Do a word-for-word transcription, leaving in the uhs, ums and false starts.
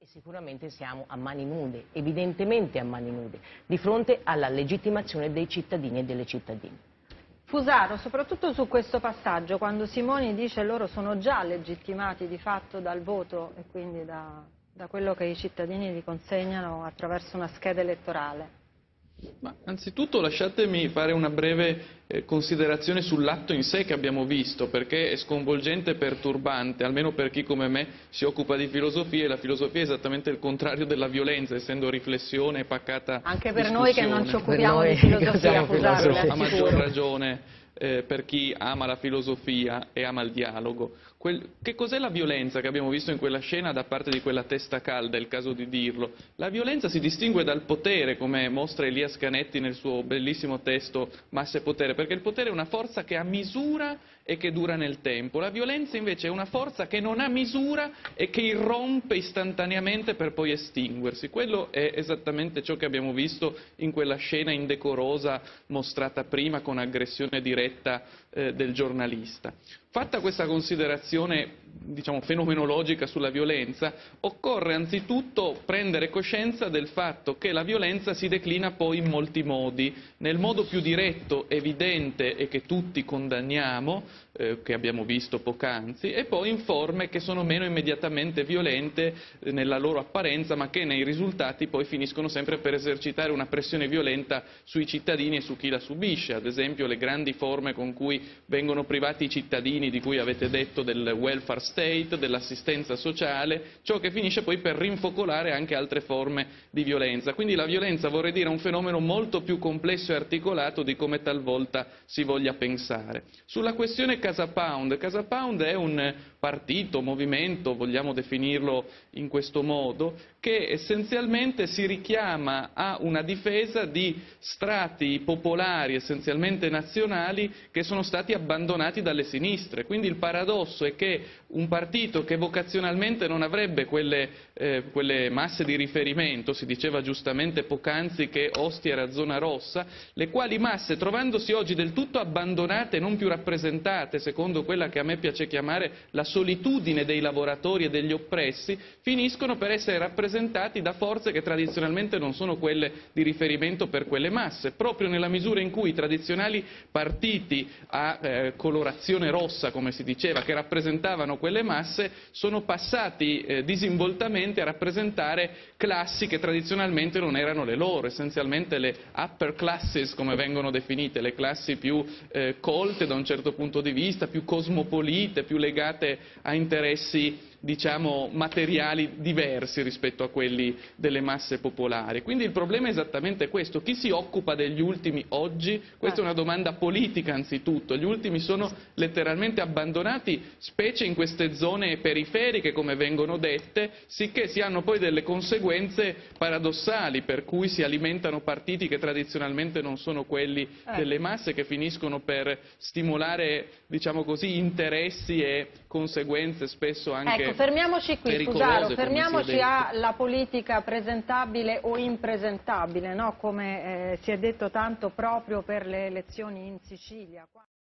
E sicuramente siamo a mani nude, evidentemente a mani nude, di fronte alla legittimazione dei cittadini e delle cittadine. Fusaro, soprattutto su questo passaggio, quando Simoni dice loro sono già legittimati di fatto dal voto e quindi da, da quello che i cittadini gli consegnano attraverso una scheda elettorale. Ma anzitutto lasciatemi fare una breve eh, considerazione sull'atto in sé che abbiamo visto, perché è sconvolgente e perturbante, almeno per chi come me si occupa di filosofia, e la filosofia è esattamente il contrario della violenza, essendo riflessione e pacata Anche per discussione. noi che non ci occupiamo di filosofia, Fusaro, a maggior ragione eh, per chi ama la filosofia e ama il dialogo. Quel, che cos'è la violenza che abbiamo visto in quella scena da parte di quella testa calda, è il caso di dirlo? La violenza si distingue dal potere, come mostra Elias Canetti nel suo bellissimo testo Massa e potere, perché il potere è una forza che ha misura e che dura nel tempo. La violenza invece è una forza che non ha misura e che irrompe istantaneamente per poi estinguersi. Quello è esattamente ciò che abbiamo visto in quella scena indecorosa mostrata prima con aggressione diretta eh, del giornalista. Fatta questa considerazione, diciamo, fenomenologica sulla violenza, occorre anzitutto prendere coscienza del fatto che la violenza si declina poi in molti modi. Nel modo più diretto, evidente e che tutti condanniamo, eh, che abbiamo visto poc'anzi, e poi in forme che sono meno immediatamente violente eh, nella loro apparenza, ma che nei risultati poi finiscono sempre per esercitare una pressione violenta sui cittadini e su chi la subisce. Ad esempio le grandi forme con cui vengono privati i cittadini di cui avete detto, del welfare state, dell'assistenza sociale, ciò che finisce poi per rinfocolare anche altre forme di violenza. Quindi la violenza, vorrei dire, è un fenomeno molto più complesso e articolato di come talvolta si voglia pensare. Sulla questione Casa Pound, Casa Pound è un partito, movimento, vogliamo definirlo in questo modo, che essenzialmente si richiama a una difesa di strati popolari, essenzialmente nazionali, che sono stati abbandonati dalle sinistre. Quindi il paradosso è che un partito che vocazionalmente non avrebbe quelle, eh, quelle masse di riferimento, si diceva giustamente poc'anzi che Ostia era zona rossa, le quali masse, trovandosi oggi del tutto abbandonate e non più rappresentate, secondo quella che a me piace chiamare la solitudine dei lavoratori e degli oppressi, finiscono per essere rappresentati da forze che tradizionalmente non sono quelle di riferimento per quelle masse, proprio nella misura in cui i tradizionali partiti a eh, colorazione rossa, come si diceva, che rappresentavano quelle masse, sono passati eh, disinvoltamente a rappresentare classi che tradizionalmente non erano le loro, essenzialmente le upper classes, come vengono definite, le classi più eh, colte da un certo punto di vista, più cosmopolite, più legate a interessi, diciamo, materiali diversi rispetto a quelli delle masse popolari. Quindi il problema è esattamente questo: chi si occupa degli ultimi oggi? Questa è una domanda politica anzitutto. Gli ultimi sono letteralmente abbandonati, specie in queste zone periferiche, come vengono dette, sicché si hanno poi delle conseguenze paradossali, per cui si alimentano partiti che tradizionalmente non sono quelli delle masse, che finiscono per stimolare, diciamo così, interessi e conseguenze spesso anche Ecco, fermiamoci qui, Fusaro, fermiamoci alla politica presentabile o impresentabile, no? Come eh, si è detto tanto proprio per le elezioni in Sicilia.